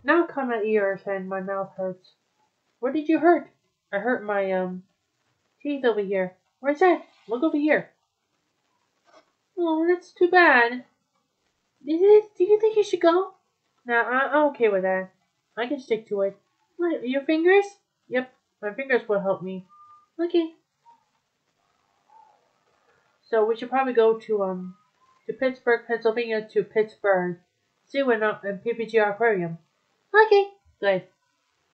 Now cut my ears and my mouth hurts. What did you hurt? I hurt my teeth over here. Where's that? Look over here. Oh, that's too bad. Do you think you should go? Nah, I'm okay with that. I can stick to it. What, your fingers? Yep, my fingers will help me. Okay. So we should probably go to Pittsburgh, Pennsylvania to Pittsburgh. See when and PPG Aquarium. Okay, good.